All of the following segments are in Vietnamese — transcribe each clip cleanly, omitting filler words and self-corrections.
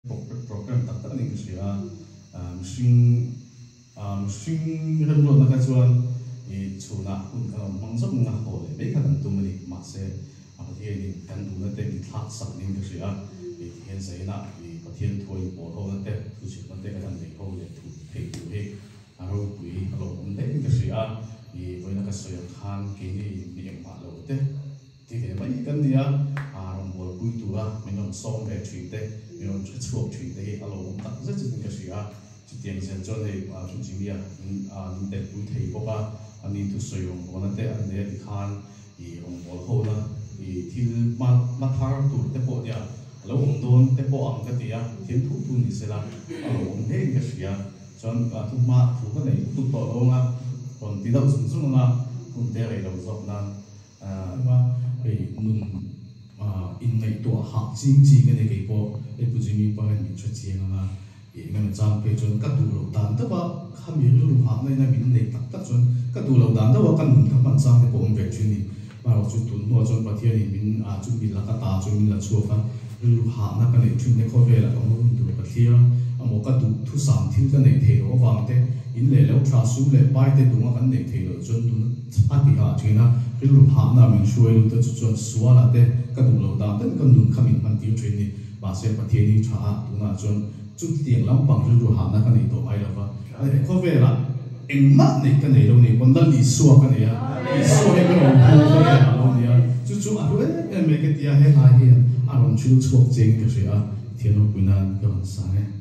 program tak ni kesiya machine ren lo na ka chuan I chuna kun ka mangzok nga ho le be ka kan tumani ma se a pathian ni kan du na te ni thak sak ning kesiya I hen sai na I pathian thoi po ho na te thu chi na te ka kan nei ho le thu thei tu he a ro pui a lo om te ni kesiya I voi na ka soya khan ke ni ni ma lo te ti ke mai kan nia a rom bol pui tu a min on song ve thui te min on chuak thui te a lo om tak za chi ni kesiya chỉ tiền sen cho này và chúng chỉ biết những tệ bùi thầy bốc anh đi tu soi ông bố nó tệ anh để đi khăn thì ông bố hậu đó thì mà thar tu tệ bộ dia lâu ông đôn tệ bộ ông cái gì thiên thủ tu như thế là ông thế cái gì cho nên tu mà tu cái này tu tổ ông còn tí đâu dùng dùng cũng tệ này đâu dọc mà cái nun in này tua học chính trị cái này cái bộ cái bùi chỉ mi bao nhiêu chuyện gì ngân trang pe chun các tu lâu đàn đó ba khăm yêu lu học này na mình này tak chun các tu lâu đàn đó ba kan mình thằng bạn trang cái bộ về chun đi màเราchun tu nuo chun bát thiên mình chun mình là cái ta chun mình là chua pha lu học na cái này chun này có về là có một tu bát thiên một cái tu thu sản thiên cái này thế đó vàng thế in lệ lâu tra su lệ bài thế đúng cái này thế đó chun tu ăn bị hạ chun na lu học na mình xuôi lu tới chun xóa là thế các tu lâu đàn thế kan nun khăm mình tiêu chun đi mà sẽ bát thiên đi trả tu na chun chút tiền lắm bằng chút hàng na cái này tổ ai đâu vậy? Có vẻ là em mắt này cái này đâu này còn đang lì xua cái này lì xua cái đầu khu cái này đâu này chút em mấy cái tia hay hay hiện làm chút thuộc chính cái gì thiên lộ bình an cái hoàn sáng ấy.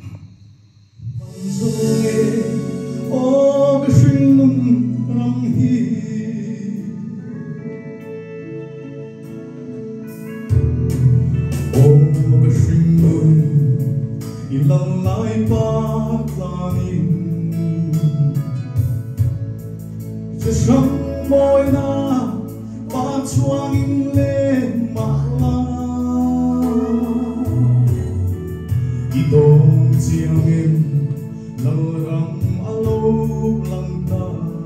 Ô cái sinh mừng răng hi ô cái sinh mừng ilang lại patlangin sa siyang mo'y na patsuangin lên maklang itong siyangin larang alaw lang ta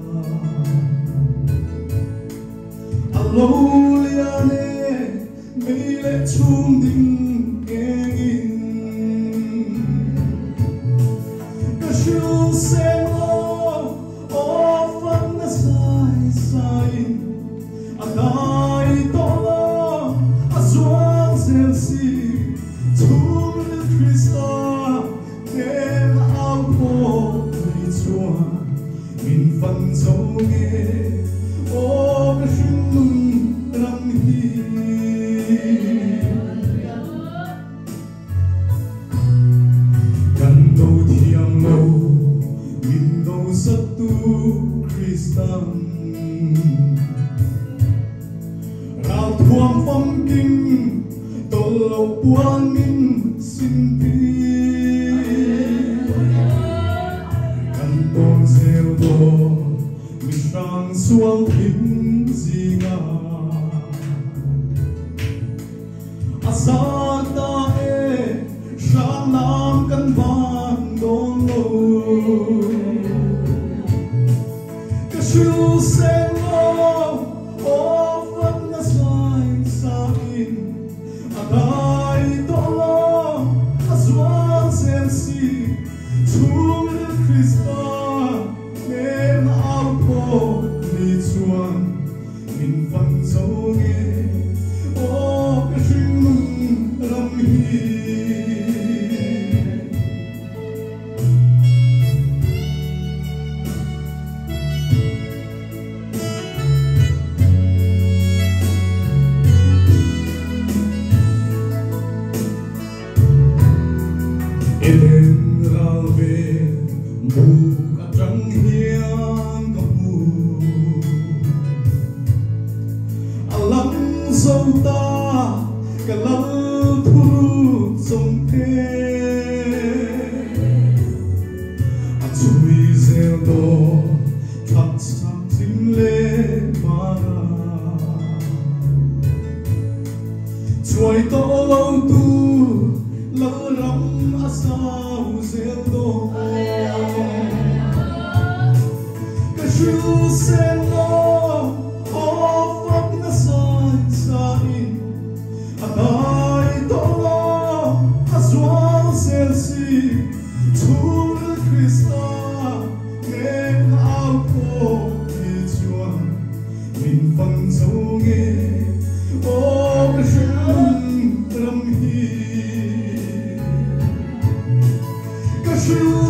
alaw liane may lechung ding engin Sen lo ofan na sai anai to lo azuang sensi tu le Krista ken ao po ni chua min fan zo ge o ke shin ram hi kan do thiam lo satu Kristan rao thuang phong kinh tô lâu buông min xin pi căn tôn gieo đồ mình sang xuống hình gì ngà asa ta e sang nam căn vang đôn lâu Chu sen lo ofan na sai atai to lo aswan sen si tum le Krista nen ao po ni chuan min fan zo nge o ka shin ram hi Eden ralve buka trăng hiang kamu alam sâu ta kalau thu sông thế chui gieo đồ thật sắc tim lệ mà chuối to lâu tu lâu lắm sao gieo đồ cái chú sen lo ô phật na sai sai ai to lo a suan sen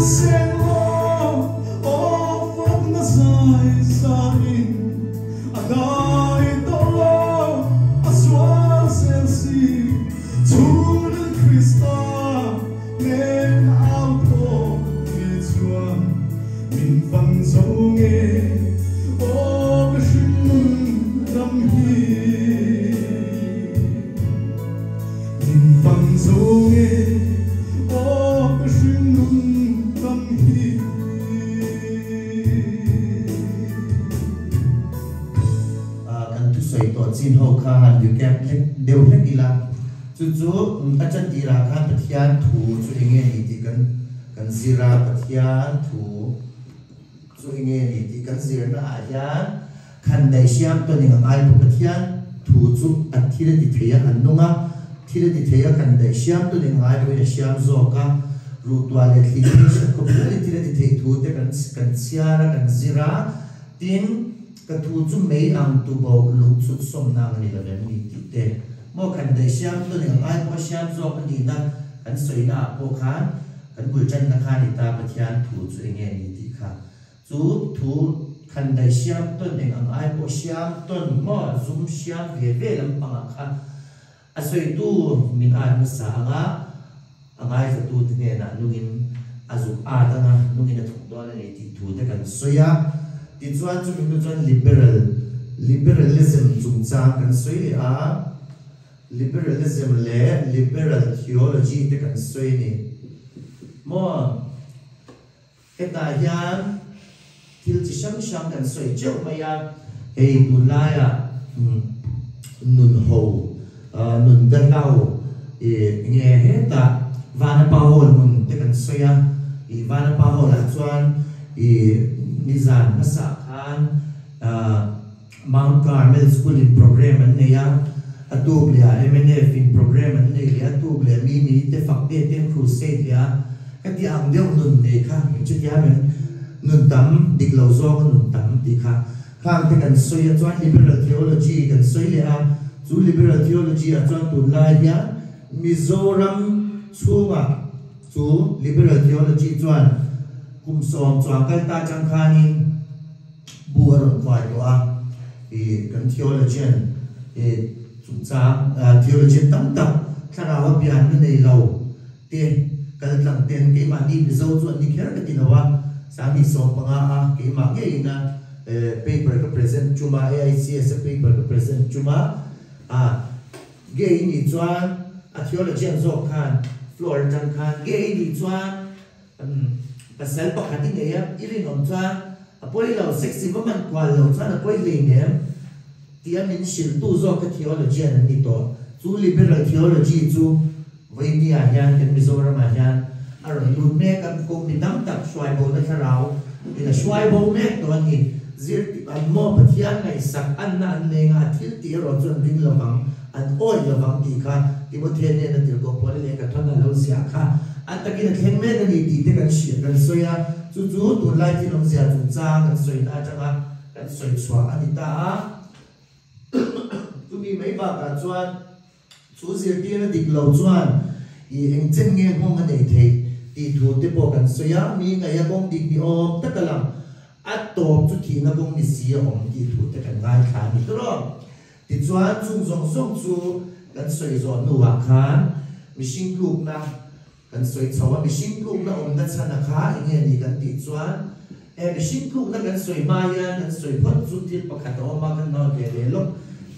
Xin hậu kha hàn du kẹp đều hết đi làm chú ta chân đi ra kha bát hian thủ chú nghe đi thì cần zira bát hian thủ chú nghe đi thì cần zira na hian khăn đại siam tôi nên ai bát hian thủ chú ăn thi đi thấy ăn nung á thi đi thấy khăn đại siam tôi nên ai bát siam zo ka ru toilet li sẽ có cái thi đi thấy thủ thì cần siara cần zira tin cái thu chúng mấy anh tu bầu lục xuất sông nàng này là về mi tít mua khăn để xem tôi nên ai có xem do cái gì đó anh soi na bộ khán anh bùi chân na khán đi ta bát hian thu chú nghe đi tí khá chú thu khăn để xem tôi nên ai có xem tôi mua zoom xem về làm bằng khá anh soi tu mình ai muốn sáng á anh ai phải tu thì nghe na nungin azuk ada na nungin na thục đó này thì thu để cần soi á thì chuan chúng mình chuan liberalism chúng ta cần suy à liberalism lệ liberal theology thì cần suy nè mua cái đại gian thiếu chỉ sáng cần suy trước mà ya hey tu lai à nun hậu nun gần đầu nghe hết ta van pa hol nun thì cần suy à van pa hol là chuan Nizam Masa Khan Mount Carmel School in Program and Nea Atublia MNF in Program and Nea Atublia Mini Te Fakte Ten Crusade ya Kati ang deo nun ne ka Chit ya men nun tam dik lau zo nun tam di ka Khang te kan soy a chuan liberal theology kan soy le a chu liberal theology a chuan tu lai ya Mizoram chunga chu liberal theology chuan kum som chuan kai ta chang khanin bua ron kwai to a kan theologian chúng ta theologian tam tập khara wa bian nei lo te kal lang ten ke ma ni zo chuan ni kher ka ti lawa sa mi som panga a ke ma nge ina paper ka present chuma AICS paper ka present chuma ge ni chuan a theologian zo khan floor tan khan ge ni chuan pasal pakati ngeya irin om chuan apoi lo sexy woman kwal lo chuan apoi lengem tia min shil tu zo ka theology an ni to chu liberal theology chu voinia hian kan Mizoram hian aron lut me kan ko ni dam tak swai bo na tharau ina swai bo me to ni zir an mo pathian ngai sak an na an lenga thil ti ro chuan ring lawang an oi lawang ti kha Timothy ne na tir ko pole le ka thona lo sia kha atakin khen me na ni ti te kan shi kan soya chu tu lai ti long sia chu cha kan soi na changa kan soi chwa ani ta tu mi mai ba ka chuan chu zir ti na dik lo chuan eng chen nge hong an ei thei ti thu te po kan soya mi nga ya bong dik ni om takalam at top chu thi na bong ni sia om ti thu te kan ngai kha ni tro ti chuan chung zong zong chu kan soi zo nu wa khan mi sing kluk na kan soi chawa mi sing kluk na om na chana kha nge ni kan ti chuan mi sing kluk na kan soi ma ya kan soi phot chu til pakhat o ma kan no le le lo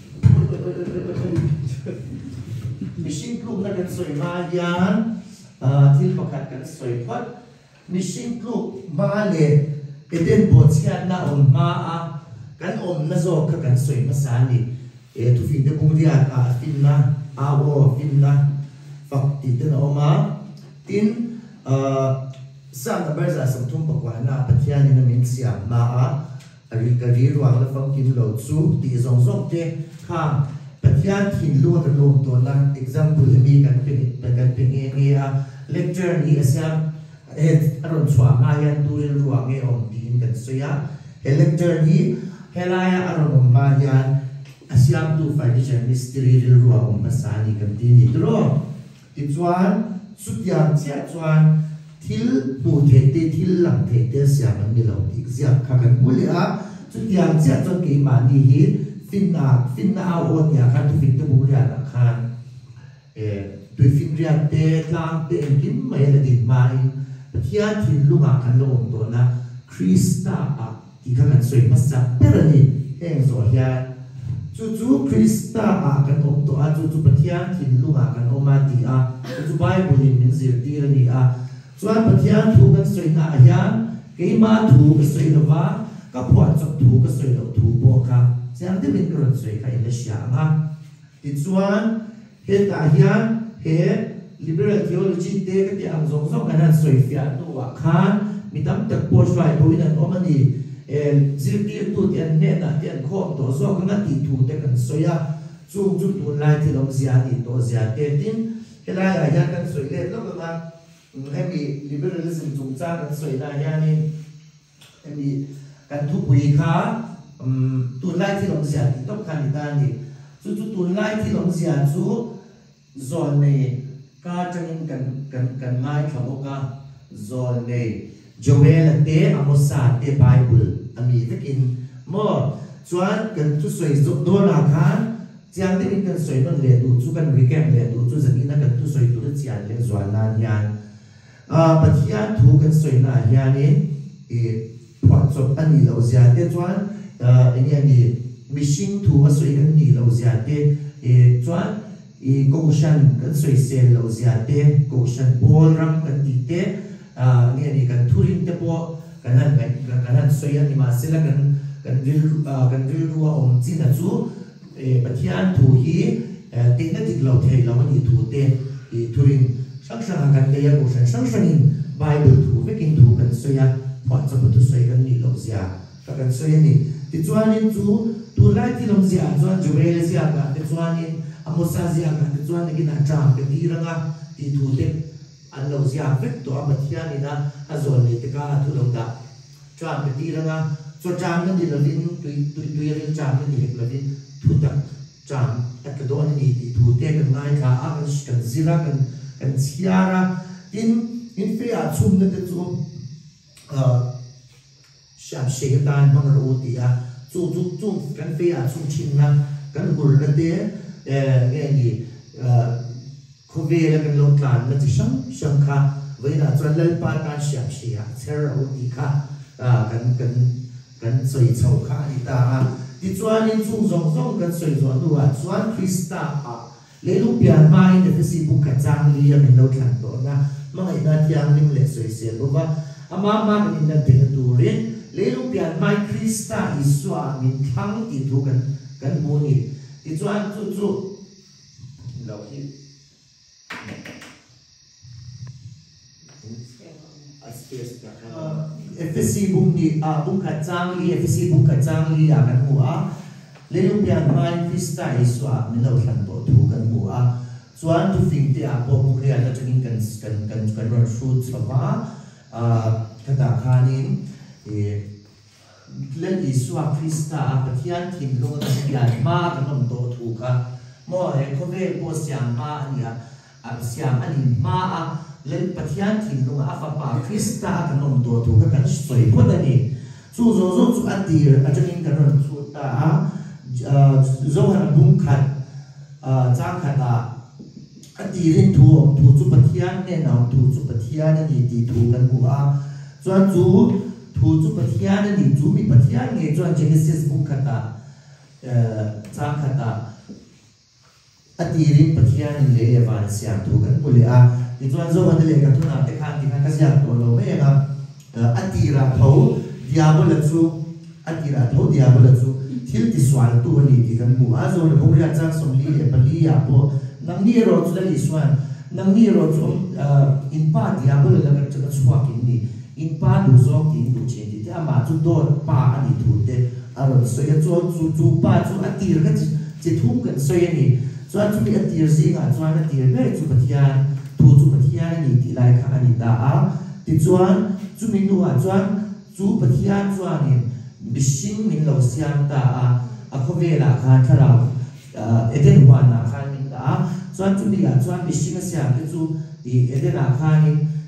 mi sing kluk na kan soi ma ya til pakhat kan soi phot mi sing kluk ma le eten bo chiat na om ma a kan om na zo ka kan soi ma sa ni tu fin de bung dia fin na wo fin na fak ti te na oma tin sang na berza sam thum pakwa na pathian ni na min sia ma a ari ka ri ruang la fam kim lo chu ti zong zong te kha pathian thin lu ta lu to na example mi kan pe nge a lecture ni asam aron chwa ma yan tu ri ruang nge om tin kan soya lecture ni helaya aron ma yan Asiam tu financial mystery rilwa masani kan ti ni tro ti chuan sutiam chia chuan thil mu the te thil lang the te sia man ni lo ti zia kha kan mulia chu tiang chia chon ke ma ni hi finna a o tia kha tu fin te bu ria la khan tu fin ria te tlang te en kim mai la din mai pathian thin lunga kan lo om to na Krista a ti kha kan soi masa perani eng zo hia chu Krista a kan om to a chu pathian thin lunga kan oma ti a chu Bible in min zir ti ni a chuan pathian thu kan soi na hian keima thu ka soi lova ka phuat chok thu ka soi lo thu bo kha siang te min ron soi ka in la sia nga ti chuan he ta hian he liberal theology te ka ti ang zong zong kan soi fia tu wa khan mitam tak po shwai po in an omani zir ti tu ti an ne na ti an khom to zo ka ti thu te kan soya chu tu lai ti long zia ni to zia te tin he lai a ya kan soi le lo ka hemi liberalism chung cha kan soi na ya ni hemi kan thu pui kha tu lai ti long zia ti top khan ta ni chu tu lai ti long zia chu zon ne ka changin kan mai thamo ka zon ne Joel te Amosa te Bible ami takin mo chuan kan chu soi zo do la khan chiang te min kan soi non le tu chu kan recap le tu chu zani na kan tu soi tu chian le zwan nan yan pathian thu kan soi na hian in phot chop ani lo zia te chuan ani mishing thu a soi kan ni lo zia te chuan goshan kan soi sel lo zia te goshan bol ram kan ti te nge ni kan thurin te po kan soi ani ma sela kan ril ruwa om chin a chu pathian thu hi te na tik lo thei lo ani thu te thurin sang sang kan te ya goshan sang sangin Bible thu vekin thu kan soya phot chop tu soi kan ni lo zia ka kan soi ani ti chuanin chu tu lai ti long zia chuan Joel zia ka ti chuanin Amosa zia ka ti chuan ni na tram ke ti ranga ti thu te an lo zia vek to pathian ni na azol ni te ka thu lo da tram ke ti ranga cho tram ni lovin tu rin tram ni hek lovin thu ta tram at ka don ni ti thu te kan ngai ka a kan zira kan chiara in fe a chum na te chu sham she dan mang ro ti a chu kan fe a chum chin na kan gul na te nge ni khove la kan lo tlan na chi sham kha ve na chuan lal pa kan sham she a cher ro ti kha kan soi chau kha ni ta ti chuan in chung zong zong kan soi zo nu a chuan Krista a le lu pian mai de Facebook ka chang li a min lo tlan to na mga ina tiang lim le soi sel ba ama kan in de tu rin le lu pian mai Krista iswa min thang ti thu kan mu ni ti chuan chu lo hi Facebook ni bung ka chang li Facebook ka chang li a kan mu a le lu pian mai Krista iswa min lo tlan to thu kan mu a chuan tu fing te a po mu ria la changin kan ron fruit sava ka ta khanin len iswa Krista a pathian thin lo na pian ma kan nom to thu ka mo he khove po siam ma ania a siam ani ma a len pathian thin lo a fa pa Krista kan nom to thu ka kan soi po da ni chu zo chu atir a changin kan ron thu ta zo han bung khat chang khata ati rin thu chu pathian ne na thu chu pathian ni ti thu kan bu a chuan chu thu chu pathian ni chu mi pathian nge chuan Genesis book khata chang khata ati rin pathian le evan siam thu kan bu le a ti chuan zo han le ka thuna te khan ti kha ka siam to lo me nga ati ra tho diabol chu ati ra tho diabol chu thil ti swal tu ni ti kan mu a zo le bung ria chang som li le pali ya po nang ni ro chu le iswan nang ni ro chu in pa diabol la ka chu chwa kin ni in pa du zo kin du chen ti ama chu do pa ani thu te a ro so ya chu pa chu ati ra chi thu kan so ya ni chuan chu mi ati zi nga chuan ati ve chu pathian thu chu pathian ni ti lai kha ani ta a ti chuan chu mi nu a chuan chu pathian chuan ni mishing min lo siam ta a khovela kha thara eden wan na khan min ta chuan chu ni a chuan mishing a siam te chu ti eden a khan in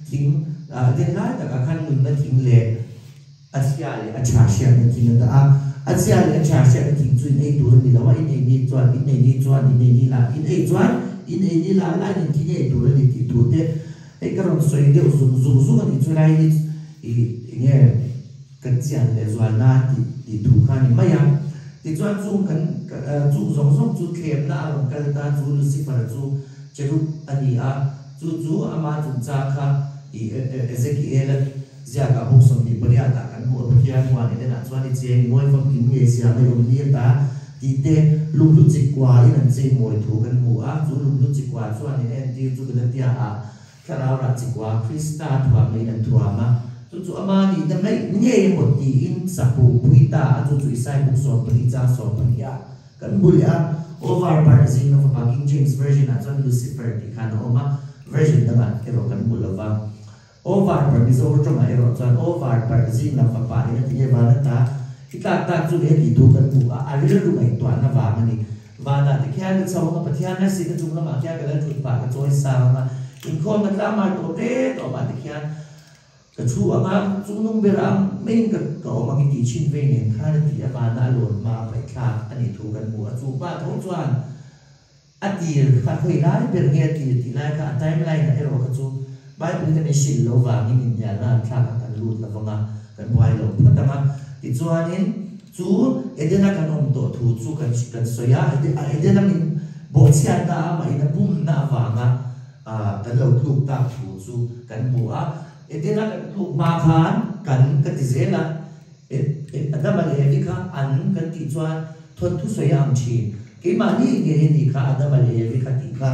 thing den lai ta khan nun na thing le asia le acha sia na thing da asia le acha sia na thing chuin ei tur ni lawa in ei ni chuan in ei ni chuan in ei ni la in ei chuan in ei ni la la in thing ei tur ni ti tu te ei karon soi de zum ni chu lai ni nge kan chian le zuan na ti tu khan ni maya ti chuan chu kan chu zong chu khem na ron kal ta chu Lucifer chu cheru ani a chu ama chu cha kha Ezekiel zia ka hok som ni paria ta kan mo kia kwa ni na chuan ni che moi fam kin nge sia me rom ni ta ti te lung lu chi kwa in an che moi thu kan mu a chu lung lu chi kwa chuan ni en ti chu kan tia a kara ra chi kwa Krista thwa me an thwa ma chu ama ni da mai nge mo ti in sa pu puita chu isai buk so pani cha so pania kan bulia over parsing of a King James version at on Lucifer ti kan oma version da ban ke ro kan bulova over parsing over to my ro chan over parsing na pa pa ni ti ba na ta ta chu le ti tu kan bu a ri lu mai to na wa ma ni wa na ti kya ni chaw ma pathian na si ka chu na ma kya ka la tu pa ka choi sa ma in khon na la ma to te to ma ti kya ka chu ama chu nung beram main ka ko ma ki ti chin ve ne kha na ti ba na lon ma pai kha ani thu kan bu a chu pa tho chuan a ti kha khoi lai ber nge ti lai ka timeline na ero ka chu Bible ka ni shin lo wa ni min ya na kha ka kan lut la wa kan boy lo ta ma ti chuan in chu edena kan om to thu chu kan soya edena min bo chia ta ma ina bum na wa nga kan lo thu ta thu chu kan bu a edena kan thu ma khan kan ka ti zela adama le vika an kan ti chuan thon thu soya am chi ke ma ni nge ni kha adama le vika ti kha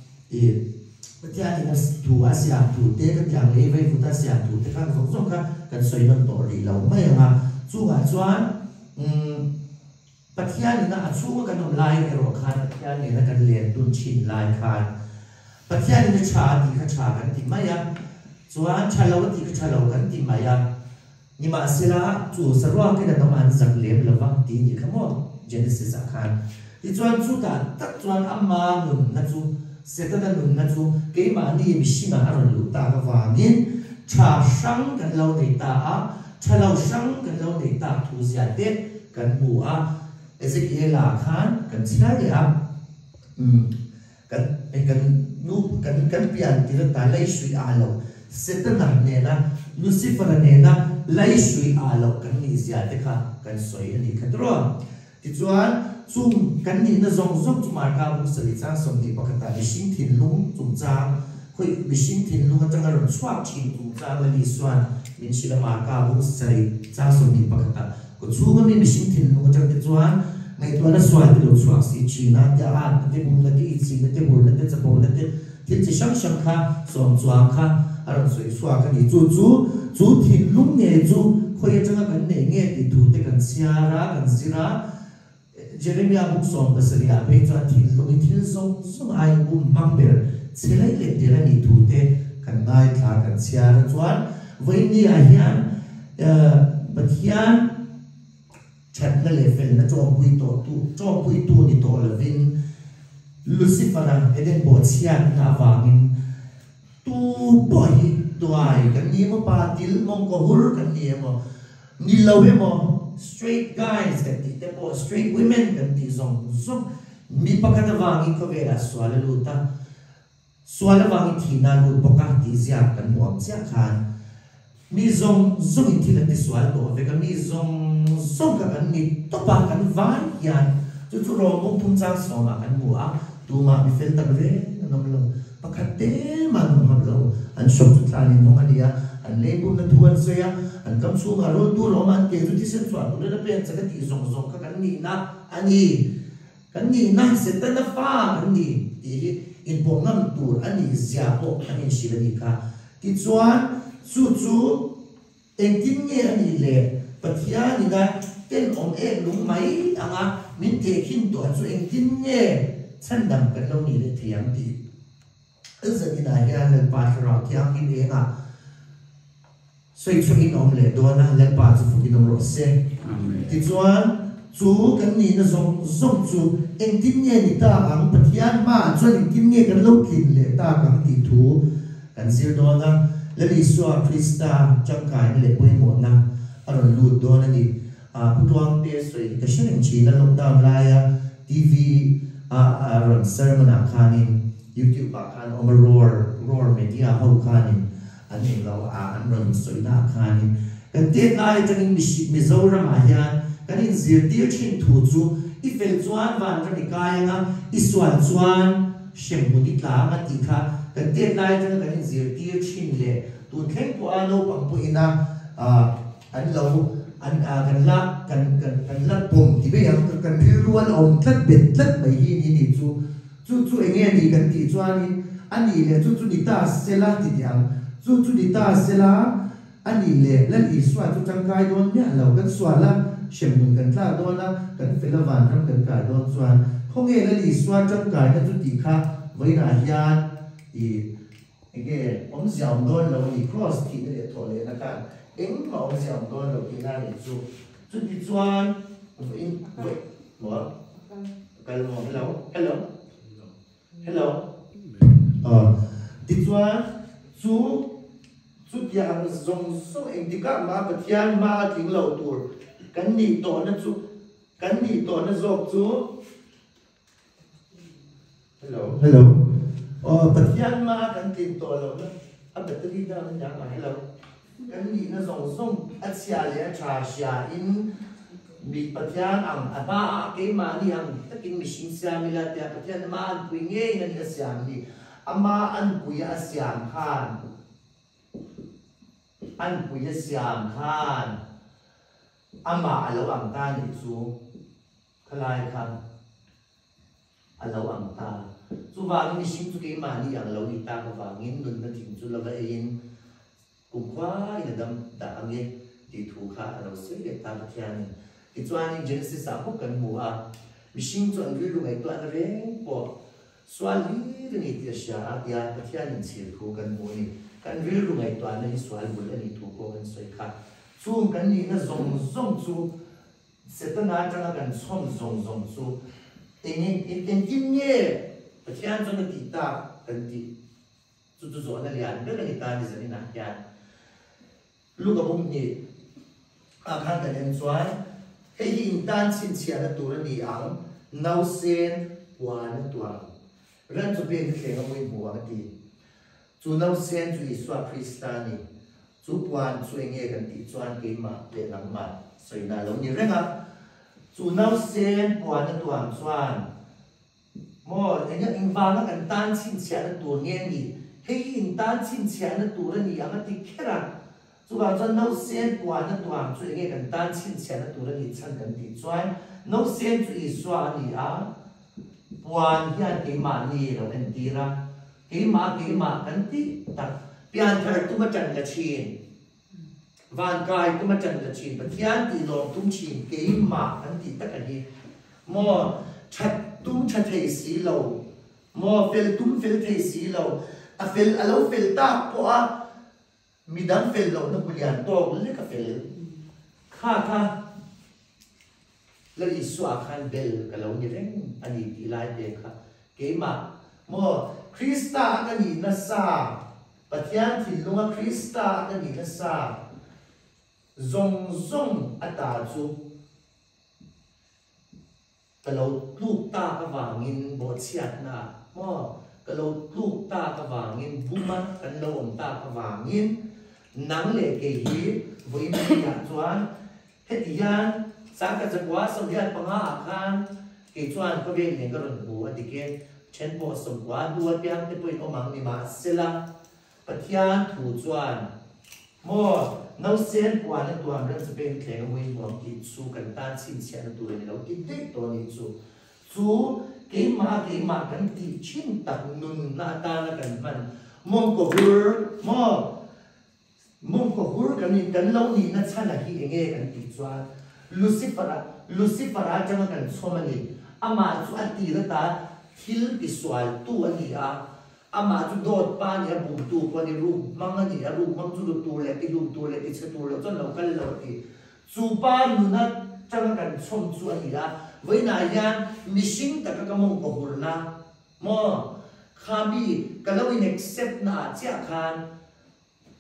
patya ni tu asia tu te ka tyang le vai futa sia tu te kan zong ka kan soi non to ri lo mai nga chu ga chuan patya ni na chu ka nom lai ro khan patya ni na kan len tun chin lai khan patya ni na cha ti kha cha kan ti mai ya chuan chalo ti kha chalo kan ti mai ya ni ma sila chu sarwa ke na man zak lem lawang ti ni khamo Genesis akhan ti chuan chu ta tak chuan amma mun na chu setana nun na chu ke ma ni mi singa aron lu ta ka wangin cha sang kan lo nei ta a chalo sang kan lo nei ta thu zia te kan bu a Ezekiel la khan kan china le a kan nu kan pian ti ta lai sui a lo setana ne na Lucifer ne na lai sui a lo kan ni zia te kha kan soi ni khatro ti chuan chung kan ni na zong chu mar ka bu sali chang som ti pakata ni sing thin lung chung chang khoi mi sing thin lung atanga ron chhuak thin chung chang la ni swan min sila mar ka bu sali chang som ti pakata ko chu ma mi sing thin lung atang ti chuan ngai to na swan ti lo chhuak si chi na ya an te bum na ti chi na te bul na te cha bol na te tin chi shang shang kha som chuang kha aron soi chhuak ka ni chu thin lung ne chu khoi atanga kan ne nge ti thu te kan siara kan sira Jeremiah book song basaria petra thil lo thil song ai bu mamber chelai le tera ni thu te kan ngai thla kan chia ra chuan voi ni a hian pathian chat na le fel na chong pui tu ni to la vin Lucifer eden bo chia na wangin tu boy tuai kan ni mo pa til mong ko hur kan ni mo ni lo mo straight guys kan ti te po straight women kan ti zong mi pakata wangi ko vera swala luta swala wangi thina lu poka ti zia kan mo zia khan mi zong ti la ti swala to ve kan mi zong ka kan ni to pa kan van yan tu ro mo pum chang so ma kan mu a tu ma mi fel ta ve no lo pakate man mo lo an shop tu tani no alia an lebu na tuan soya an kam su ga ro tu lo man te tu ti sen so tu na pe cha ka ti zong ka kan ni na ani kan ni na se ta na fa kan ni ti in bo ngam tu ani zia po ani shi la ni ka ti chuan chu eng tin nge ani le pathia ni na ten om e lung mai anga min te khin to chu eng tin nge chan dam kan lo ni le thiam ti azan ina ya le pa ra kyang in e nga soi in om le do na le pa chu fu in om ro se ti chuan chu kan ni na zong chu eng tin nge ni ta ang pathian ma chuan eng tin nge kan lo kin le ta kan ti thu kan sir do na le li so Krista chang kai le poi mo na aron lu do na di putuang te soi ka shin chi na lockdown la ya TV aron sermon akanin YouTube akan roar media ho kanin ani lo aron soi na akanin kan te lai tang mi zoram ahian kan in zir tir chin thu chu i fel chuan van ra ni kai nga i suan chuan shem mu ti tla ma ti kha kan te lai tang kan in zir tir chin le tu thleng po alo pang po ina an lo an kan la pom ti be yang kan ri ruan om tlat bet tlat mai hi ni chu enge ni kan ti chuan in ani le chu ni ta sela ti yang chu ni ta sela ani le lan i swa chu tang kai don ne lo kan swa la shem mun kan tla don la kan fela van ram kan kai don chuan khong e lan i swa tang kai na chu ti kha vai na hian i enge om siam don lo ni cross ti le to le na kan eng ma om siam don lo ti na ni chu ti chuan in vai mo kal mo hello ti chuan chu yang zong so eng ti ka ma pathian ma ting lo tur kan ni to na zok chu hello pathian ma kan tin to lo na a battery da na ma hello kan ni na zong song a sia le cha sia in mi pathian ang aba ke ma ni ang takin machine sia mi la ta pathian ma an pui nge na ni sia ni ama an pui a siam khan an pui a siam khan ama alo ang ta ni chu khalai khan alo ang ta chu wa ni sing chu ke ma ni ang lo ni ta ko wa ngin nun na thing chu la ba in kum kwa ina dam da ange ti thu kha alo se le ta pathian ni chuan in Genesis a ko kan mu a mi sing chu an ri lu ngai to an reng po swali ni ti sha a ya pathian in chil thu kan mu ni kan ri lu ngai to an ni swal bul ani thu ko kan soi kha chung kan ni na zong chu setana tanga kan chom zong chu in nge pathian chu ti ta kan ti chu zo na lian be ni ta ni zani na ya lu ka bum ni a khan kan en chuan hei in tan chin chia na tur ni ang nau sen wan tua ran chu pe ni thleng ngoi bu ang ti chu nau sen chu iswa kristani chu puan chu enge kan ti chuan ke ma le nang ma soi na lo ni renga chu nau sen puan na tuang chuan mo enya ingwang kan tan chin chia na tur nge ni hei in tan chin chia na tur ni ang ti khera chu ba chuan nau sen puan na tuang chu enge kan tan chin chia na tur ni chan kan ti chuan nau sen chu iswa ni a puan hian ke ma ni lo en ti ra ke ma kan ti tak pian thar tu ma chan la chin van kai tu ma chan la chin pathian ti lo tum chin ke ma kan ti tak ani mo chat tum chat thei si lo mo fel tum fel thei si lo a fel alo fel ta po a midang fel lo na bulian to le ka fel kha le iswa khan bel ka lo ni reng ani ti lai te kha ke ma mo Krista ka ni na sa pathian thi lunga Krista ka ni na sa zong ata chu ka lo tluk ta ka wangin bo chiat na mo ka lo tluk ta ka wangin buma kan lo om ta ka wangin nang le ke hi voi mi ya chuan hetian sa ka chakwa so hian panga khan ke chuan ko ve ne ka ron bu adike chen po som kwa du piang te poi omang ni ma sela pathian thu chuan mo nau sen kwa na tuam ran se pen thleng moi mo ki chu kan tan chin sia na tu ni lo ki te to ni chu ke ma kan ti chin tak nun na ta na kan man mong ko hur kan ni kan lo ni na chana hi enge kan ti chuan Lucifer chang kan chomani ama chu ati ra ta thil ti swal tu ani a ama chu dot pa ni bu tu ko ni ru mang ani a ru mang chu tu le ti lu tu le ti che tu lo chon lo kal lo ti chu pa nu na chang kan chom chu ani a voi na yan mishing ta ka mong ko hur na mo khabi kalau in accept na chia khan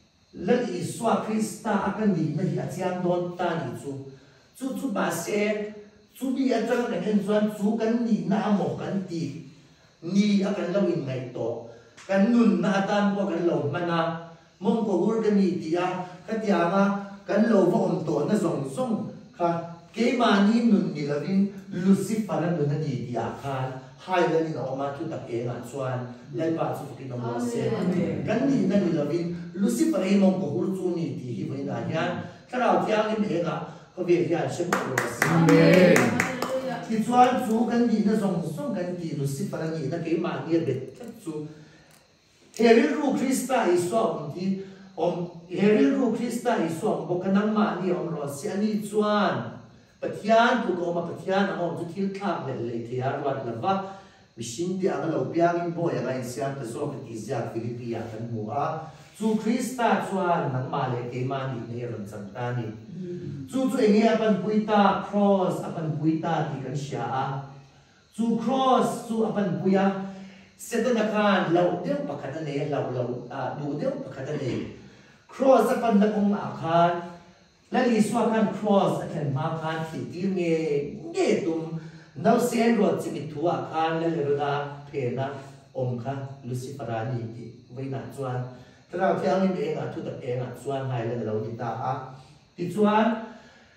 lal Isua Krista akan di na hi achiang don ta ni chu ba se chu bi atang kan hen chuan chu kan ni na amo kan ti ni akan lo in ngai to kan nun na atan ko kan lo mana mong ko gur kan ni tia ka tia ma kan lo vo om to na zong zong kha ke ma ni nun ni lovin Lucifer an nun ni tia khan hai la ni no ma tu ta ke nga chuan lai pa chu ki no mo se kan ni na ni lovin Lucifer ai mong ko gur chu ni ti hi voi na hian karao tiang ni me nga ko ve hian shem ko amen ti chuan chu kan ni na zong zong kan ti Lucifer ni na ke ma ni bet chu Heril ru Krista isom ti Heril ru Krista isom bo kanang ma ni om ro si ani chuan pathian tu ko ma pathian am chu thil thak le thia rat lava mishin ti ang lo piang in boy ang siam ta so ka ti zia Filipia kan mu a chu Krista chuan nang ma le ke ma ni ne ron chang ta ni chu engi apan puita cross apan puita ti kan sia a chu cross chu apan puya Seto na kan lau deu pakata ne lau du deu pakata ne cross apan na kong akan lali swa kan cross akan ma kan ti ti nge tum nau sen ro chimi thu akan le ro da phena om kha Luciferani ti veina chuan tra thiang ni enga thu ta enga chuan hai le lo ni ta a ti chuan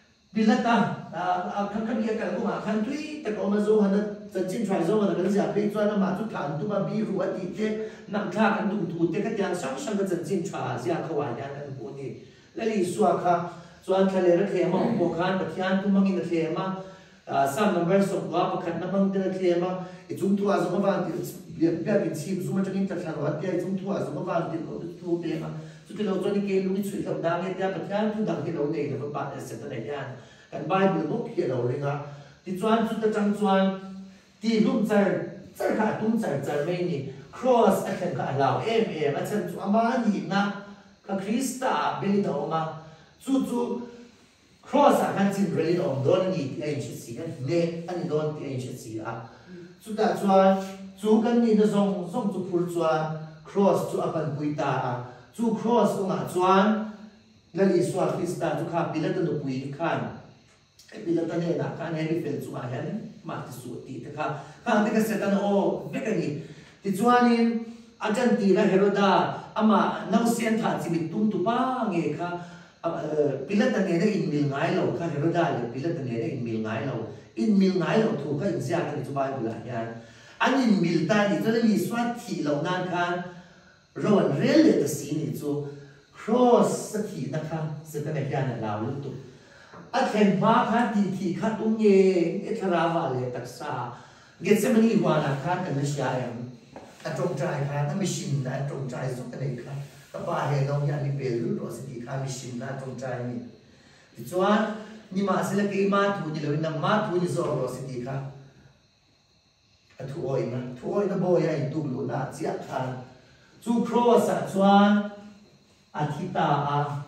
bilata kan ya kan ko ma kan tui ta ko ma zo han chân chính phải do là cái gì bây giờ nó mà chút thằng tụi mà bị rùa thì thế nằm thang cái tụt thế cái tiếng sáng sáng cái chân chính phải gì không ai nhận được bố đi lấy lý do khác cho anh thấy là cái mà bố khán bậc thiên tụi mình cái thế mà sam number số quá bậc khán nó mang cái thế mà cái chúng tôi à chúng ta việc việc chim chúng ta cho nên ta làm vậy cái chúng tôi à chúng ta việc thu tiền mà chúng tôi lâu cho nên cái lúc đi chơi thằng đang cái bậc thiên chúng ta cái lâu này là các bạn sẽ tới này nha cái Bible book kia lâu rồi nha thì cho chúng ta chẳng choที่ลุ่มใจขาดลุ่มใจไม่นี่ cross อาจารย์ก็เราอาจารย์จู่อามานี่นะก็คริสต์เบลิดออกมาจู่ cross อาจารย์จินเบลิดออกโดนนี่ที่เอ็นชิสีกันเนี่ยอันนี้โดนที่เอ็นชิสีอ่ะจู่แต่จู่กันนี่นะส่งจู่พูดจู่ cross จู่อาปันปุยตาจู่ cross ตรงนั้นจู่แล้วอิสวาคริสต์จู่ข้าบิลตันตุปุยขันบิลตันเนี่ยนะขันเฮลิเฟลจู่มาเห็นมาที่สุดที่แต่ข้าที่ก็เสร็จแล้วโอ้เมื่อกี้ที่จวนนี้อาจารย์ตีละเฮโรดาอามาน้องเซียนถาจิบิตุ้มตุป้าเงี้ยค่ะพิลตันเนี่ยได้อินมิลไงเราค่ะเฮโรดาเลยพิลตันเนี่ยได้อินมิลไงเราถูกก็อินเสียกันที่จุบายบุหรี่ยันอันอินมิลตานี่จะได้มีสวัสดิ์เรานานคันร้อนเรื่อยๆแต่สิ่งนี้จู่ cross สักทีนะคะเสร็จแล้วยันเราลุตุอาเข็นมาคันทีคันตุ้งเย่ทราวาเลตักษาเกษมณีวานาคันกันไม่ใช่ตรงใจคันนั่นไม่ชินนะตรงใจสุดกันเลยค่ะก็ป้าเห็นน้องยาลิเบลูโรสติคันไม่ชินนะตรงใจนี่ที่จวนนี่มาสิละกี่มาทูนี่เลยน้ำมาทูนี่โซโรสติค่ะทูโอยนะโบยไอ้ตุลุนาเสียคันจูโครสัจวนอาทิตา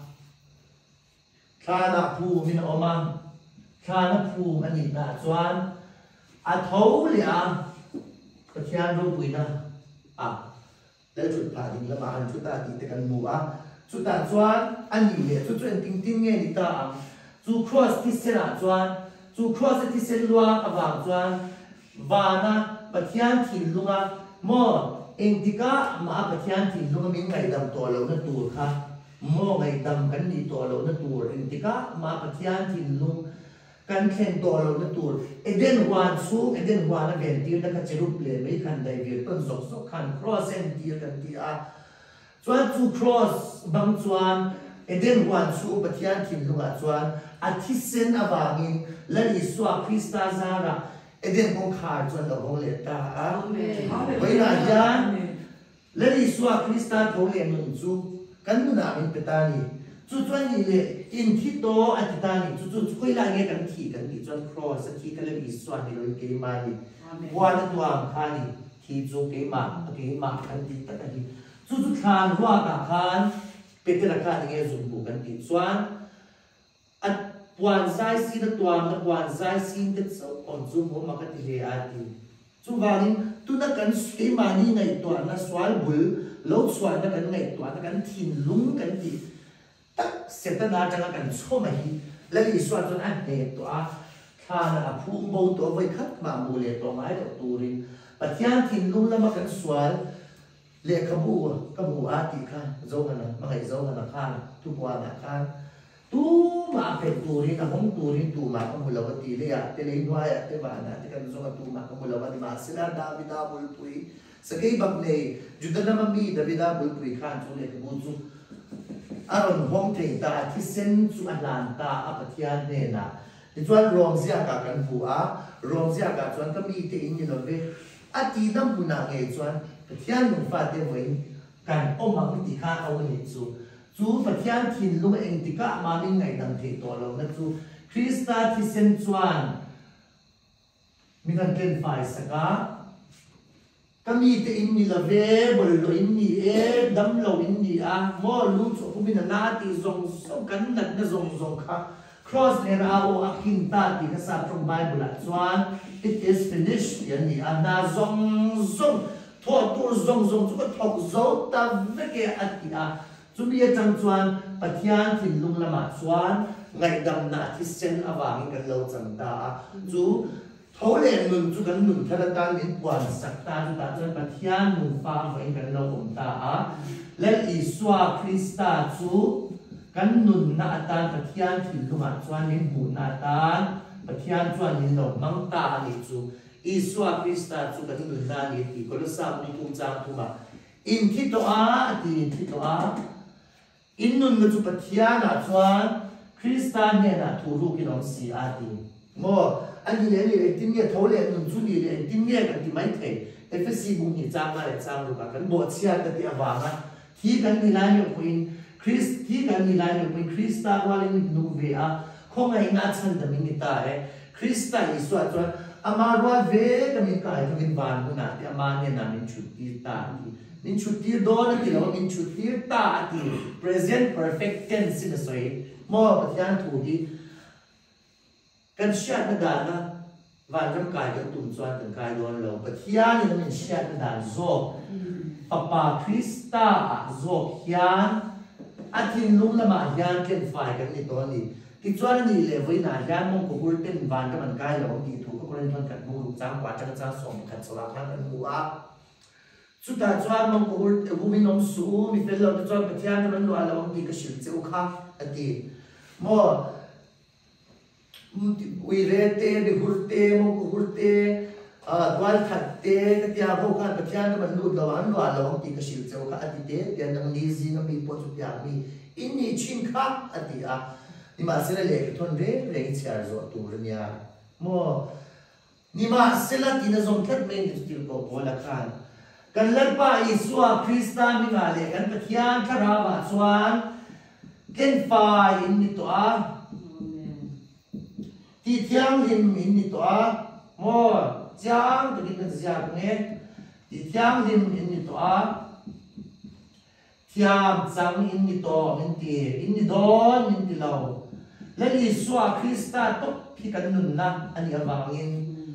ข้านักภูมินอมังข้านักภูมิอันนี้นะจวนอาเท่าเลยก็เชียนรูปุยนะแล้วจุดผ่านดินละมาอันจุดตาดีแต่กันหมู่จุดตาจวนอันนี้เลยจุดติ้งเงี้ยนี่ตาจูครอสที่เสนาจวนจูครอสที่เสนลวงวางจวนวานะปัจจัยถิ่นลุงโมเองที่ก็มาปัจจัยถิ่นลุงมีไงดำตัวเราเนี่ยตัวค่ะโมไงดำกันนี่ตัวเราเนี่ยตัวเองที่ก็มาปัจจัยถิ่นลุงกันแข่งตัวเราเนี่ยตัวเดินวันสู้เดินวันนั้นเวนตีนั้นก็จะรูปเลยไม่คันใดเวียนต้นสกคัน cross เอ็นตีกันที่จวนจู cross บางจวนเดินวันสู้ปัจจัยถิ่นลุงจวนอาทิตย์เซนอวางินและอิสวาคริสตาซาระเดินคงขาดจวนเราคงเลตาไว้หน้ายันและอิสวาคริสตาเขาเรียนหนุนจูกันนู่นน่ะเป็นเปตานีจู่จวนนี่เลยอินที่โตอัติตานีจู่คุยลายเงี้ยกันขี่กันที่จวนครอสขี่กันเลยอิสวานี่เราเกมานี่วันตัวอังคานี่ที่จู่เกมากันที่ตะกันที่จู่คานรัวกับคานเป็นแต่ละคานเงี้ยจุ่มบุกันที่จวนวันใจสินตัวมันวันใจสินเด็ดสาวคนจุ่มหัวมันก็ที่เรียดีจู่วันนี้ตุนักกันสกีมานี่ไงตัวนั้นสวายบุลโลกสวายนักกันไงตัวนักกันถิ่นลุงกันที่ sẽ ta na chẳng cần số mà hi lấy soát cho anh để to thà là phụ bầu to với khách mà mua lệ to máy đầu tu rin và thiên thiên luôn là mà cần soát lệ kamu ati kan zau kana makai zau kana kan tu puana kan tu ma pe turin na hong turin tu ma kamu lawati le ya te le noa ya te bana te kan zau tu ma kamu lawati ma sila Davida bulpui sagai bagne judana mami Davida bulpui kan tu le kamu tu aron hong te ta ti sen tu Atlanta apatian ne na ti chuan rom sia ka kan pu a rom sia ka chuan kami te in ni lo ve ati dam puna nge chuan Thiên mùng phạt tiêu với cảnh ôm mặc cái khá ao hiện chú Phật thiên thiên lúc anh thì cả mà mình ngày đằng thể tổ lòng nó chú Christa thì sen chuan mình cần kênh phải saka kami te in ni lave bol lo in ni e dam lo in ni a mo lu cho cũng mình na ti zong song kan nat na zong kha cross ne ra o akin ta ti ka sa trong Bible chuan it is finished yani ana zong thọ tu zong chú có thọc dấu ta với cái atia chú biết rằng chuan pathian thì lung lama chuan ngày đầm nã thì sen avang cái lâu chẳng ta chú thấu lệ mừng chú cần mừng thật ta đến quan sắc ta chú ta chuan pathian mừng pha với cái lâu ông ta lên Isua Christa chú cần nun nã ta pathian thì lung lama chuan đến bu nã ta pathian chuan đến lâu mang ta đi chú Isua Christa chú cần nun nã đi thì có lúc sao đi cùng trang thu mà in thito a thì in thito a in nun na chu pathian a chuan Christian ne na thu ru ki long si a ti mo ani le le tin nge thole nun chu ni le tin nge kan ti mai the FSC bu ni chang ma le chang ru ka kan bo chia ta ti awanga thi kan ni lai yo kuin Christ thi kan ni lai yo kuin Christa walin nu ve a khongai nga chan da min ta e Christa Isu a chuan ama ro ve ka min kai ka min ban bu na ti ama ne na min chu ti ta ti min chuti do na ti lo min chuti ta ti present perfect tense na soi mo pathian thu di kan shat na da na van ram kai kan tum chuan kan kai don lo pathian ni min shat na da zo papa Krista zo hian athin lung lama hian ken fai kan ni to ni ti chuan ni le voi na hian mong ko bur ten van ka man kai lo ti thu ko ren thon kan mu chang kwa chang chang som kan sola kan mu a chú ta chuan mong ko u min om su mi fel lo chuan pathian man lo ala om ti ka shil cheu kha ati mo ui re te de hurte mong ko hurte twal khat te ka tia ho kha pathian man lu lo an lo ala om ti ka shil cheu kha ati te te nang ni zi na mi po chu tia mi in ni chin kha ati a ni ma se le ke thon re re chiar zo tu nya mo ni ma se la ti na zong khat men ti ko ko la khan kan lalpa Isua Krista mi nga le kan pathian kharawa chuan ken fai in ni to a ti thiang lim in ni to a mo chang to kin zia nge ti thiang lim in ni to a thiam chang in ni to in ni don in ti lo le Isua Krista to ki kan nun na ani awangin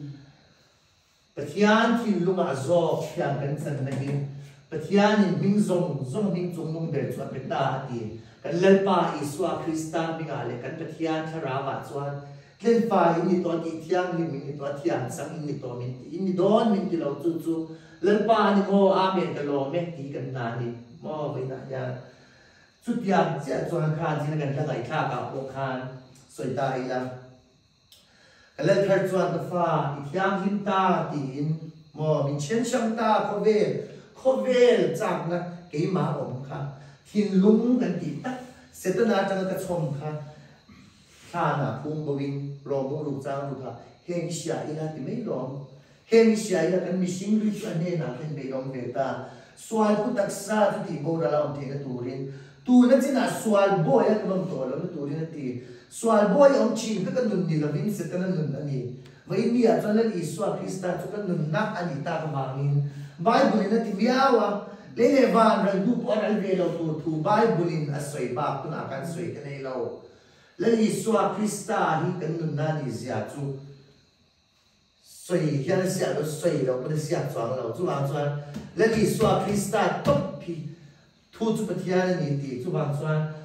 pathian thì lúc mà zo thiam kan san na hin pathian in ming zong ming chung nung de chuan pe ta ti kan lalpa Isua Krista mi nga le kan pathian tharawa chuan ken fa in to ti thiam ni min to thiam sang in to min in don min ti lo chu lalpa ni mo amen ka lo me ti kan na ni mo ve na ya chu tiam chia chuan khan ji na kan la ngai kha ka po khan soi ta ai la Kalal thar chuan ta fa ithiam him ta tin mo min chen sham ta khovel chak na ke ma om kha thin lung kan ti ta setana chang ka chom kha na phum bowing ro bo ru chang ru kha heng sia ina ti mai rom heng sia ina kan mi sing ri chu ane na ken be rom ve ta swal ku tak sa ti bo ra la om the na turin tu na china swal bo ya kam to lo na turin ti swal boy om chin ka nun ni lovin se tan nun ani vai mi a chon le Isua Krista chu kan nun nak ani ta ka mangin Bible na ti biawa le van ra du por al ve lo tu Bible in asoi ba tu na kan soi ka nei lo le Isua Krista hi kan nun na ni zia chu soi hian sia lo soi lo ko sia chuang lo chu wang chuan le Isua Krista top pi thu chu pathian ni ti chu wang chuan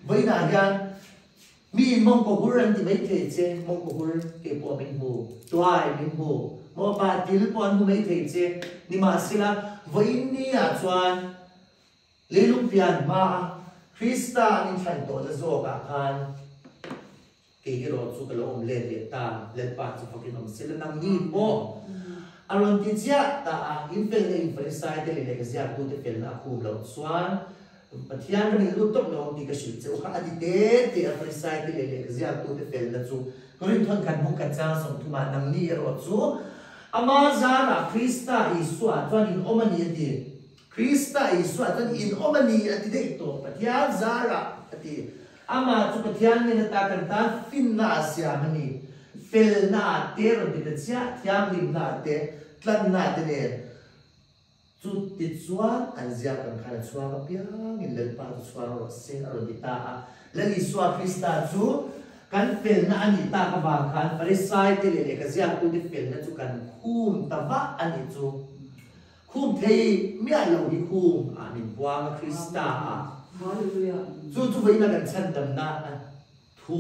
với nà gan mi mong cổ hur anh thì mấy thể chế mong cổ hur cái bộ mình hồ toai mình hồ mà bà til pon hu mấy thể chế ni mà xí là với ni à chuan lấy lúc tiền mà Krista nên thành tổ là do cả han cái rồi chú cái lồng lên để ta lên ba chú phải nói xí là năng nhị bộ aron ti chia ta in fel le in fel sai te le cái zia tu te fel na khu lo chuan pathian ri lu tok lo ti ka shi chu kha adi te fel sai te le cái zia tu te fel na chu ko rin thon kan hong kan chang som tu ma nang ni ro chu ama zara Krista isu a chuan in omani adi Krista isu a chuan in omani adi de to pathian zara ati ama chu pathian ni ta kan ta fin na sia mani fel na te ro ti chia thiam lim na te tlan na te ne chu ti chuan an zia kan khala chuan ka piang in lel pa chuan ro se ro ti ta le li swa Krista chu kan fel na ani ta ka ba khan farisai te le ka zia tu ti fel na chu kan khum ta va ani chu khum thei mi a lo hi khum a min bwa Krista a hallelujah chu với na kan chan dam na thu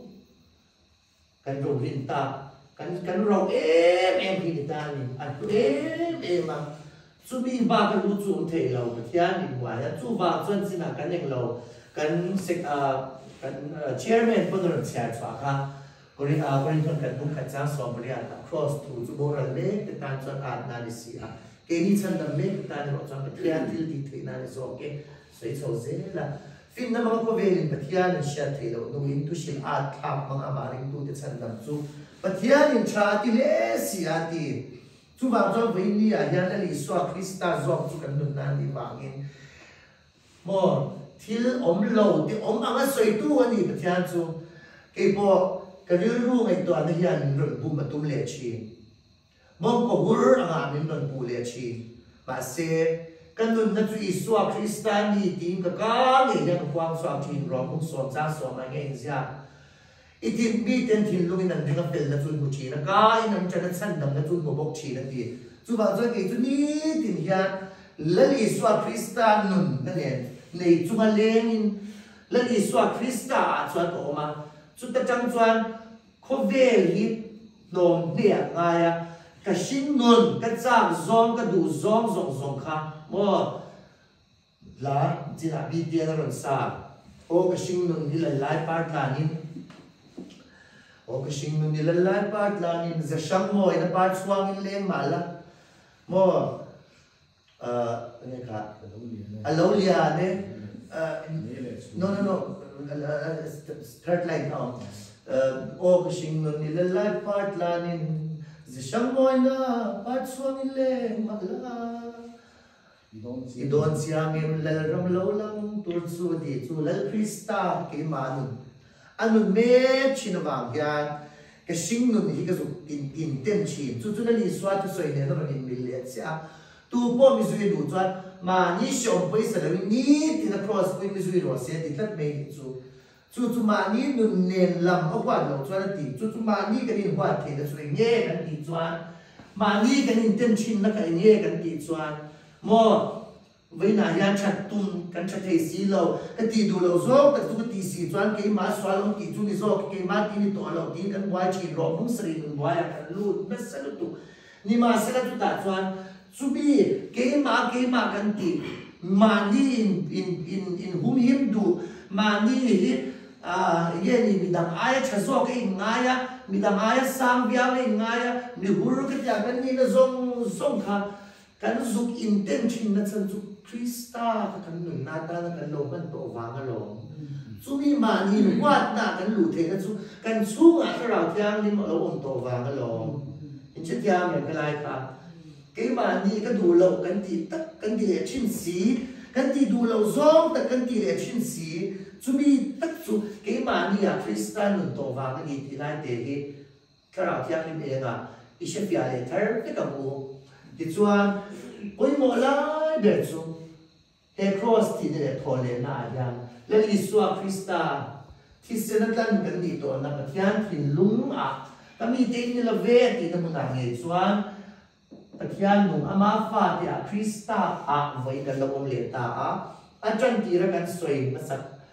kan rong rin ta kan rong em hi ta ni an em ma chu bi ba ka lu chu thei lo ka thian ni wa ya chu ba chuan sina kan eng lo kan sek kan chairman pon chair chwa kha kori kori thon kan bung ka cha so bria ta cross tu chu bo ra le te tan chuan a na ni si a ke ni chan dam me ta ni ro chuan ka thian til ti thei na ni so ke sei cho ze la fin na mga pavelin pathian in siya thilo nung lintu sil at hap mga amaring tu te chandam chu pathian in chati le siya ti chu ba cho với ni a yan li swa Krista zok chu kan nun nan ni bangin mo thil om lo ti om anga soi tu ani pathian chu ke po ka ru ru ngai to an hian run bu ma tum le chi mong ko hur anga min run bu le chi ba se kan nun na chu iswa Krista ni tin ka nge yang kwang swa tin ro mung som cha so ma nge zia itin bi ten tin lungin nan dinga pel na chu mu chi na ka in an chan chan dam na chu mo bok chi na ti chu ba cho ke chu ni tin ya lali iswa Krista nun na ne nei chu ma lengin lali iswa Krista a chuan ko ma chu ta chang chuan kho vel hi nom ne nga ya ka shin nun ka chang zong ka du zong zong zong kha mo la jina bi dia na ron sa o ka shin nun ni la lai part la ni o ka shin nun ni la lai part la ni za sham mo ina part swang in le mala mo ne ka alolia ne no third line now o ka shin nun ni la lai part la ni za sham mo ina part swang in le mala idon siang em lal ram lo lang tur chu di chu lal Krista ke manun anun me chinawang yan ka sing nun hi ka zu in tem chi chu chu na li swa tu soi ne no in mil le cha tu po mi zui du chuan ma ni shom poi sa le ni tin a cross poi mi zui ro se ti tlat me chu chu ma ni nun nen lam a kwa lo chuan ti chu ma ni ka ni hwa the da sui nge kan ti chuan ma ni ka ni tem chin na ka nge kan ti chuan mo với nà yan chặt tum kan chặt thấy xí lâu cái tì đủ lâu zo cái tu tì xí chuan cái má xóa lâu tì chu đi zo cái má tì đi tổ lâu tì kan quay chỉ rõ mông sri mình quay kan lút mất sao lút tu ni mà sẽ là tu ta chuan chu bi cái má kan tì mà đi in hum him du mà đi hi ye ni mi dang ai chả zo cái ngay á mi dang ai sang bia cái ngay á mi huru cái cha kan ni na zong kha kan zuk intention na chan chu Krista kan nun na ta na kan lo kan to wang a lo chu mi ma ni wat na kan lu the na chu kan chu a ra thiang ni mo lo om to wang a lo in che thiang me ka lai ka ke ma ni ka du lo kan ti tak kan ti le chin si kan ti du lo zong tak kan ti le chin si chu mi tak chu ke ma ni a Krista nun to wang ni ti lai te hi ka ra thiang ni me nga i she pia le thar te ka mu ti chuan oi mo lai be chu he cross ti de thole na yan le li swa Krista thi se na tlan kan ni to na pathian thin lung a kami te ni la ve ti na mun nge chuan pathian mung ama fa ti a Krista a voi kan lo om le ta a chan ti ra kan soi na sat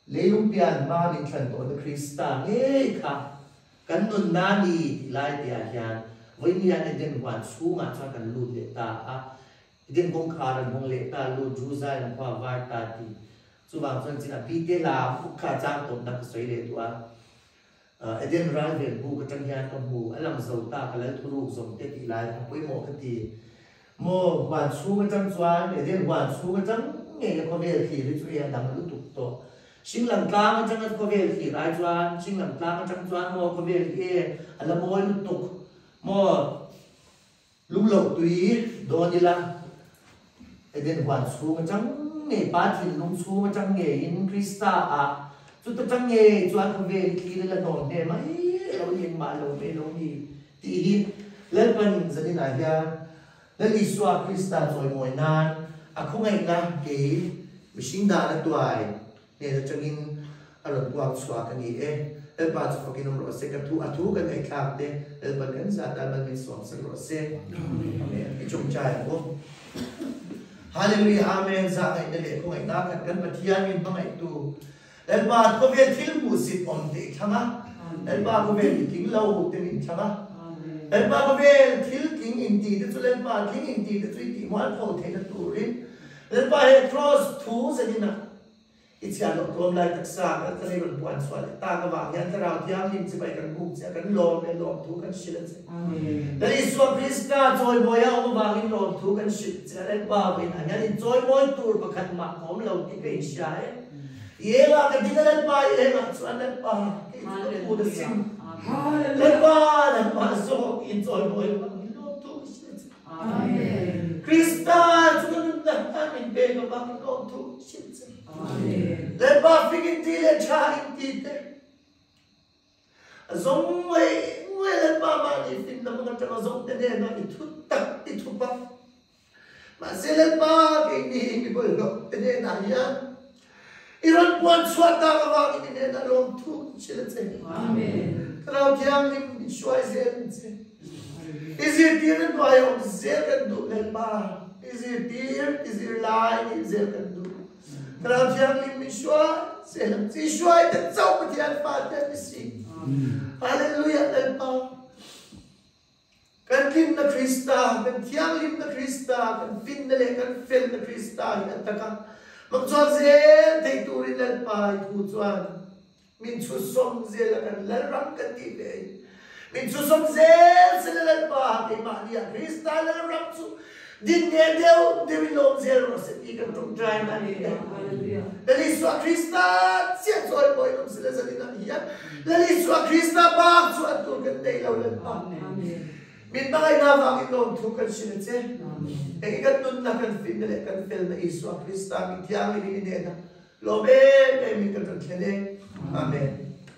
lấy lung pian ma mình chuẩn tổ the Christa nghe khá cần nun nani lại tia hiền với nia này đến hoàn su mà cho cần lùn lệ ta đến công khá là mong lệ ta lùn chú dài làm qua vai ta thì chú bảo chân chỉ là pi tê là phúc khá trang tổn đặc sấy lệ tua đến ra về bu cái trang hiền con bu anh làm giàu ta cái lấy thu rục dùng tê thì lại với một cái thì một hoàn su cái trang xoan đến hoàn su cái trang nghe có về thì với chú em đang lúc tục tổ sinh làm ta mà chẳng có về thì lại choan sinh làm ta mà chẳng choan mua có về thì là mua lúc tục mua lúc lâu tùy đồ như là đến hoàn su mà chẳng nghề ba thì lung su mà chẳng nghề in Christa chúng ta chẳng nghề choan có về thì là nón để mà lâu yên mà lâu về lâu đi thì lên bên gia đình này ra lên đi xóa Christa rồi ngồi nan không ai na cái sinh đa là tuổiเนี่ยจะกินอารมณ์ความสว่างกันนี่เอลบาจะฟังกินนมรสเซกันทุกันไอ้ข้าวเด้เอลบากันจะได้มันมีสว่างสักรสเซไอ้จงใจผมฮาเลลูยาอาเมนจะไอ้เด็กคงไอ้นักกันปฏิญาณต้องไอ้ตัวเอลบาก็เวทิลมุสิตอมเด็กใช่ไหมเอลบาก็เวทิลเล่าบุตรมินใช่ไหมเอลบาก็เวทิลกิงอินดีแต่ตัวเอลบากิงอินดีแต่ตัวที่มันเขาเทนตัวรินเอลบาเฮครอสทูสินี่นะอิจฉาหลอกลวงลายตักษากันทะเลหลงปวนสวรรค์ตากระหว่างยันทราวที่ยังลิ้นจะไปกันบุกจะกันลมในลมทุกันชิลเจแต่อิสวาคริสต์ก็จอยมวยเอามาบางลิ้นลมทุกันชิลจะได้บ้าเป็นอันนี้จอยมวยตูร์ประคันมาผมเราที่เป็นชายเยอะกันที่นั่นไปเองส่วนนั้นไปพูดสิ่งเล่นบ้านมาส่งอินจอยมวยบางลิ้นลมทุกันชิลคริสต์จุกันนั่นนั่นเป็นเบงบางลิ้นลมทุกันชิลเลยบ้าฟิกินทีเลยชาอินทีเตซงเว่เลยบ้ามาดิฟินน้ำมันจะมาซงเตเนน่ะอิทุตักอิทุปะมาเซเลบ้ากินนี่มีบุญก็เตเนน่ะยันอีรันปวนสวดตากว่ากินเนน่ะลงทุกเชลเซอาเมนเราที่ยังมีช่วยเซนเซIs it dear by on second do lemba? Is it dear? Is it lie? Is it do? Kalau yang lima shua, selam si shua itu jauh bertian pada misi. Haleluya lemba. Kan kim na Krista, kan tiang lim na Krista, kan fin na le, kan fel na Krista. Yang takkan magjual zel, day turin lemba itu jual. Min chusom zel kan larang ketibe. Min chusom zel selalemba kay Maria Krista larang su. Din niya daw, devilong zel roset ikan tong dry na niya. Laliswa Krista, siya soy boy ng sila sa dinamiyan. Laliswa Krista, bak suat tulgan day lemba. Min bagay na bakit noong tukan sila siya. Ang ikat nun na kan film nila, kan film na Iswa Krista, min tiyang ininina. Loben, ay min katang kene. Amen.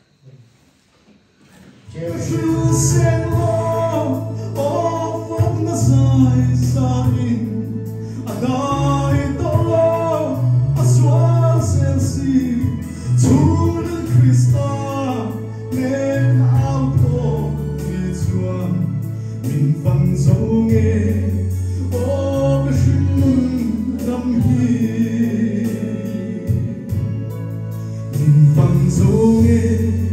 True and love, all from the side, starting. I died alone, as was and see. To the crystal, men out of its one. Min phang sông nghe, ô cái sinh năm hi. Min phang sông nghe.